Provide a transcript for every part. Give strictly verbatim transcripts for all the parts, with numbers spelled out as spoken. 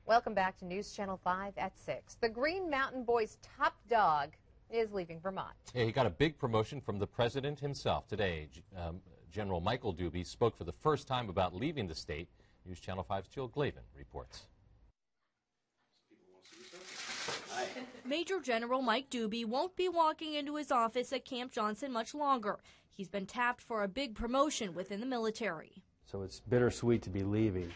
Welcome back to News Channel five at six. The Green Mountain Boys' top dog is leaving Vermont. Yeah, he got a big promotion from the president himself today. Um, General Michael Dubie spoke for the first time about leaving the state. News Channel five's Jill Glavin reports. Major General Mike Dubie won't be walking into his office at Camp Johnson much longer. He's been tapped for a big promotion within the military. So it's bittersweet to be leaving.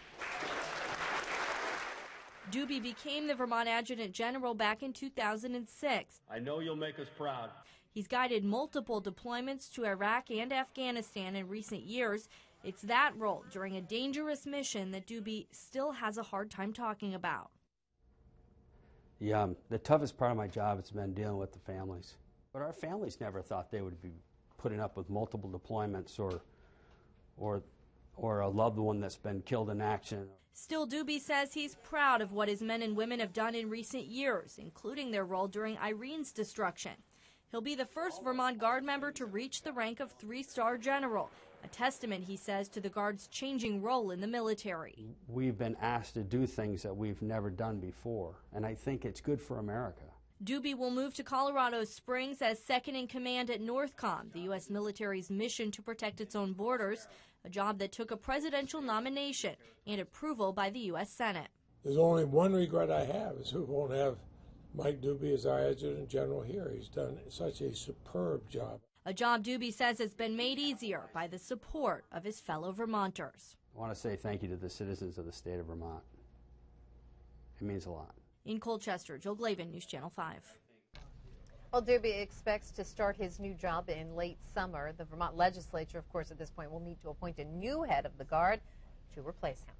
Dubie became the Vermont Adjutant General back in two thousand six. I know you'll make us proud. He's guided multiple deployments to Iraq and Afghanistan in recent years. It's that role during a dangerous mission that Dubie still has a hard time talking about. Yeah, um, the toughest part of my job has been dealing with the families. But our families never thought they would be putting up with multiple deployments or, or, or a loved one that's been killed in action. Still, Dubie says he's proud of what his men and women have done in recent years, including their role during Irene's destruction. He'll be the first Vermont Guard member to reach the rank of three-star general, a testament, he says, to the Guard's changing role in the military. We've been asked to do things that we've never done before, and I think it's good for America. Dubie will move to Colorado Springs as second in command at NORTHCOM, the U S military's mission to protect its own borders, a job that took a presidential nomination and approval by the U S Senate. There's only one regret I have, is we won't have Mike Dubie as our Adjutant General here. He's done such a superb job. A job Dubie says has been made easier by the support of his fellow Vermonters. I want to say thank you to the citizens of the state of Vermont. It means a lot. In Colchester, Jill Glavin, News Channel five. Well, Dubie expects to start his new job in late summer. The Vermont legislature, of course, at this point will need to appoint a new head of the Guard to replace him.